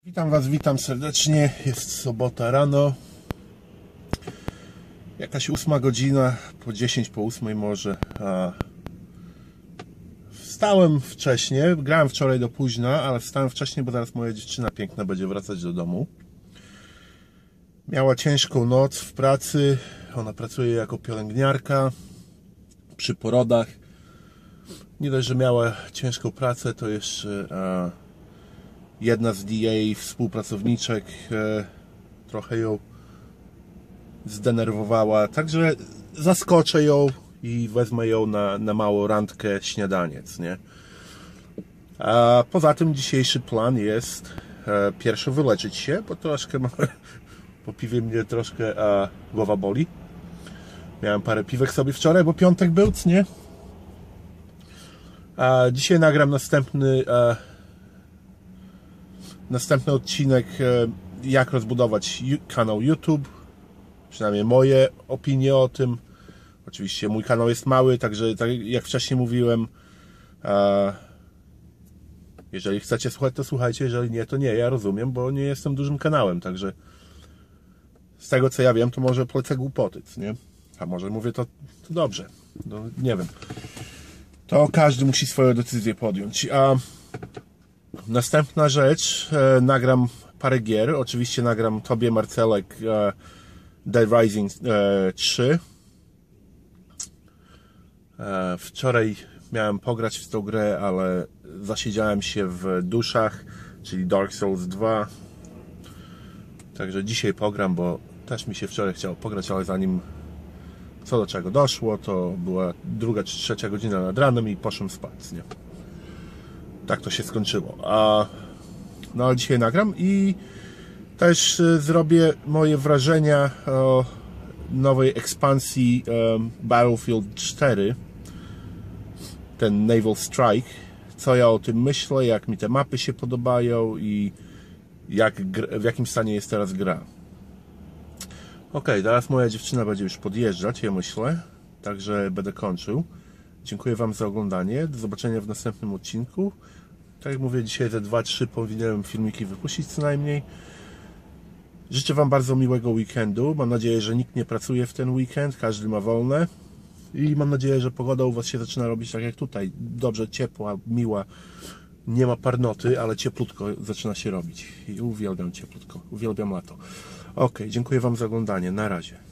Witam Was, witam serdecznie. Jest sobota rano. Jakaś 8 godzina, po 10 po 8 może. Wstałem wcześnie, grałem wczoraj do późna, ale wstałem wcześniej, bo zaraz moja dziewczyna piękna będzie wracać do domu. Miała ciężką noc w pracy. Ona pracuje jako pielęgniarka przy porodach. Nie dość, że miała ciężką pracę, to jeszcze jedna z jej współpracowniczek trochę ją zdenerwowała, także zaskoczę ją i wezmę ją na małą randkę, śniadaniec, nie? A poza tym dzisiejszy plan jest pierwszy wyleczyć się, bo troszkę po piwie mnie troszkę głowa boli. Miałem parę piwek sobie wczoraj, bo piątek był, nie? A dzisiaj nagram następny odcinek, jak rozbudować kanał YouTube, przynajmniej moje opinie o tym. Oczywiście mój kanał jest mały, także tak jak wcześniej mówiłem, jeżeli chcecie słuchać, to słuchajcie, jeżeli nie, to nie, ja rozumiem, bo nie jestem dużym kanałem, także z tego co ja wiem, to może polecę głupoty, nie? A może mówię to dobrze, no, nie wiem. To każdy musi swoją decyzję podjąć. A następna rzecz, nagram parę gier. Oczywiście nagram Tobie, Marcelek, Dead Rising 3. Wczoraj miałem pograć w tą grę, ale zasiedziałem się w duszach, czyli Dark Souls 2. Także dzisiaj pogram, bo też mi się wczoraj chciało pograć, ale zanim co do czego doszło, to była 2. czy 3 godzina nad ranem i poszłem spać, nie? Tak to się skończyło. No ale dzisiaj nagram i też zrobię moje wrażenia o nowej ekspansji Battlefield 4, ten Naval Strike, co ja o tym myślę, jak mi te mapy się podobają i w jakim stanie jest teraz gra. Ok, teraz moja dziewczyna będzie już podjeżdżać, ja myślę, także będę kończył. Dziękuję Wam za oglądanie, do zobaczenia w następnym odcinku. Tak jak mówię, dzisiaj te 2-3 powinienem filmiki wypuścić co najmniej. Życzę Wam bardzo miłego weekendu. Mam nadzieję, że nikt nie pracuje w ten weekend, każdy ma wolne. I mam nadzieję, że pogoda u Was się zaczyna robić tak jak tutaj. Dobrze, ciepła, miła. Nie ma parnoty, ale cieplutko zaczyna się robić. I uwielbiam cieplutko, uwielbiam lato. Ok, dziękuję Wam za oglądanie. Na razie.